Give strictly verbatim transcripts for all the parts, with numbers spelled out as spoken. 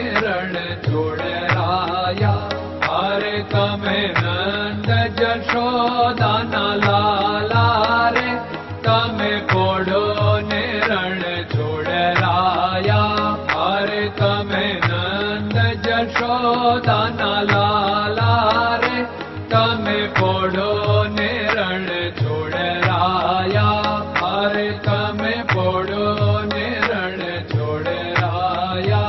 ने रण छोड़राया। अरे तमे नंद जशोदा ना लाला रे, तमे पोड़ो ने रण छोड़राया। अरे तमे नंद जशोदा ना लाला रे, तमे पोड़ो ने रण छोड़राया। अरे तमे पोड़ो ने रण छोड़राया।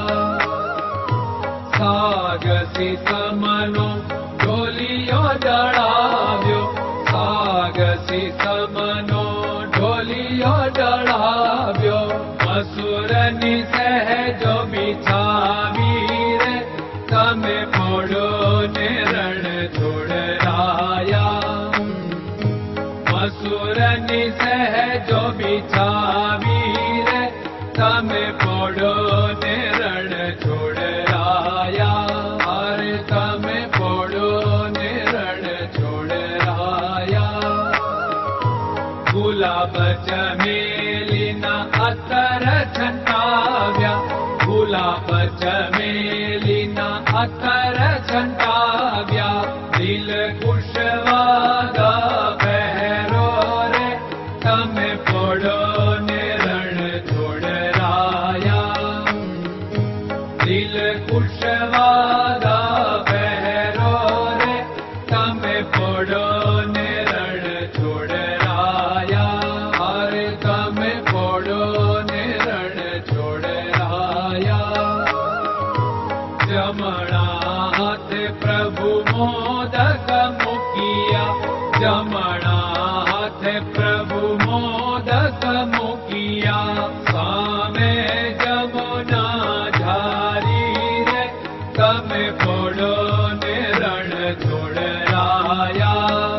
सागसी समनो ढोलियो डळाव्यो, सागसी समनो ढोलियो डळाव्यो। असुरनी सहजो बिछावी रे, तमे पोड़ो ने रण छोड़राया। असुरनी सहजो बिछावी रे, तमे पोड़ो ने रण छोड़राया। अरे तमे पोड़ो ने रण छोड़राया। गुलाब चमेलीना अतर छंटाव्या, गुलाब चमेलीना अतर छंटाव्या। दिल कुशवादा पहरो रे, तमे पोड़ो ने रण छोड़राया। दिल कुशवादा पहरो रे, तमे पोड़ो ने रण छोड़राया। अरे तमे पोड़ो ने रण छोड़राया। जमणा हाथ प्रभु मोदक मुकिया, जमणा हाथ प्रभु मोदक मुकिया। सामे जमुना झारी रे, तमे पोड़ो ने रण छोड़राया।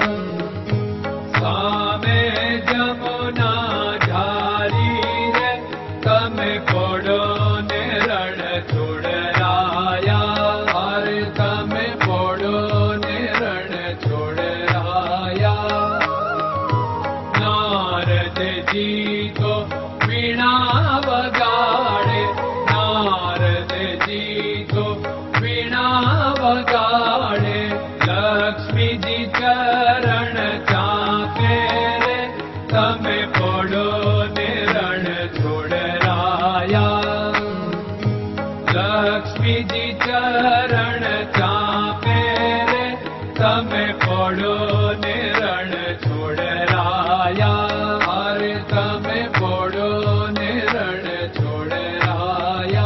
सामे जमुना झारी रे, तमे पोड़ो ने रण छोड़राया। अरे तमे पोड़ो ने रण छोड़राया। नारद जी तो वीणा वगाड़े, नारद जी तो वीणा वगाड़े। लक्ष्मी जी चरण चाके रे, तमे पोड़ो ने रण छोड़राया। लक्ष्मी जी चरण चाके रे, तमे पोड़ो ने रण छोड़राया। अरे तमे पोड़ो ने रण छोड़राया।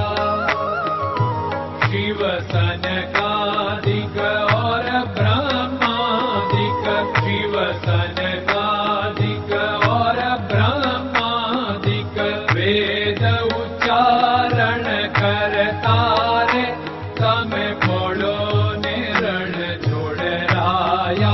शिव सनकादिक और ब्रह्मादिक, शिव सनकादिक और ब्रह्मादिक। वेद उच्चारण करता रे, तमे पोड़ो ने रण छोड़राया।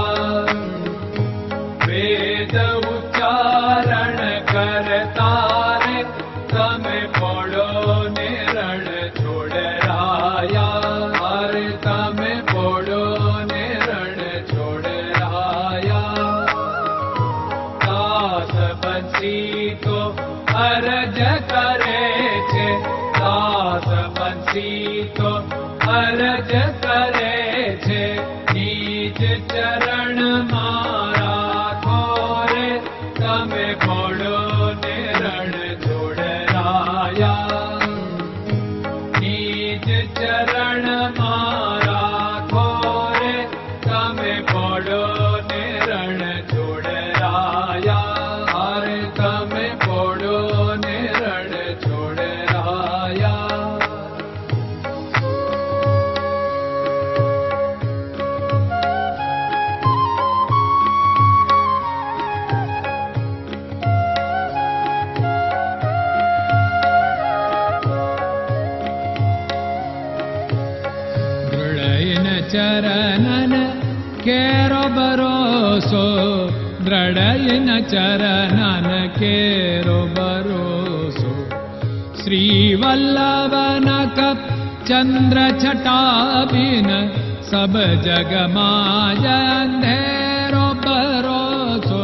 वेद उच्चारण करता रे, तमे पोड़ो ने रण छोड़राया। अरे तमे पोड़ो ने रण छोड़राया। दास बंसी तो अरज करे छे, दास बंसी तो अरज करे छे। नीज चरण मारा थोरे, तमे पोड़ो ने रण छोड़राया। नीज चरण मारा थोरे, तमे पोड़ो ने रण छोड़राया। अरे तमे पोड़ो ने रण छोड़राया। चरणन केरो भरोसो, दृढ़यन चरणन केरो भरोसो। श्रीवल्लभन कप चंद्र छटाबिन, सब जग माया अंधेरो भरोसो।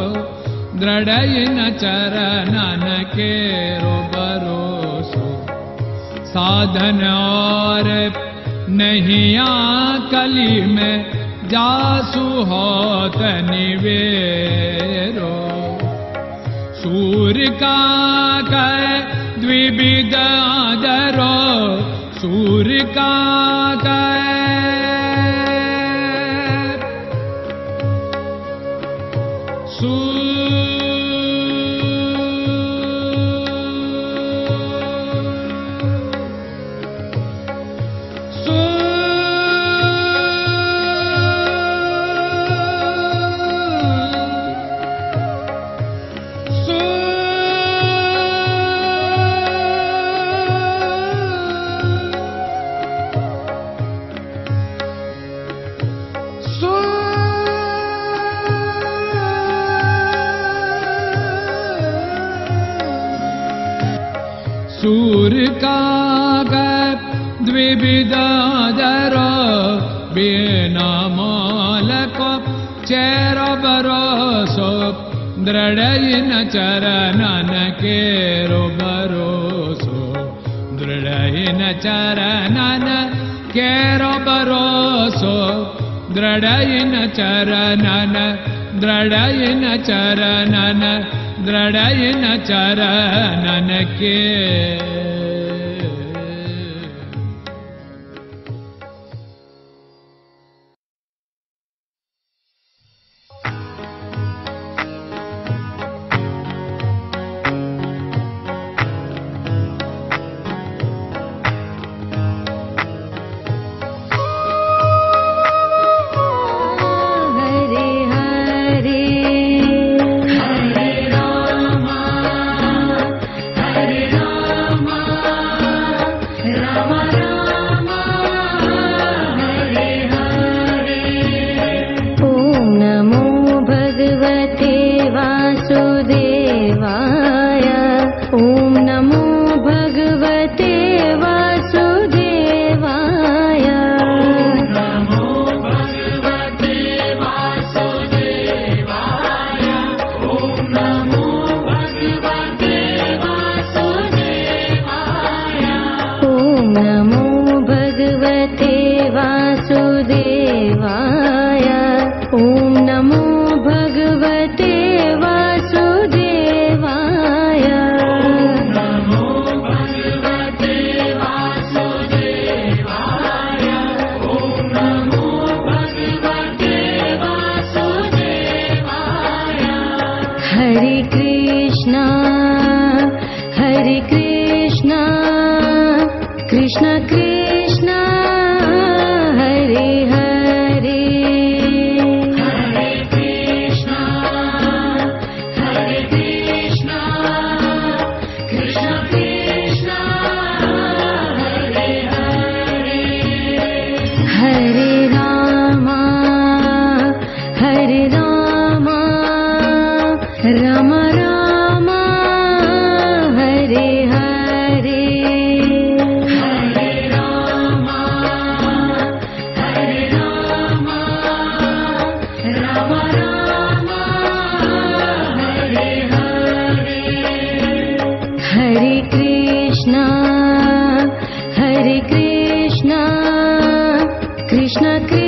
दृढ़यन चरणन केरो भरोसो। साधन और नहीं कली में जासु होत निवेरो। सूर्य का कह द्विविध आदरो, सूर्य का कह सूर्य का द्विविधादरो बिना मालको चेरो भरोसो दृढ़ चरणन केरो भरोसो दृढ़ चरणन केरो भरोसो दृढ़ चरणन दृढ़ चरणन दृढ़ चरणन के। Krishna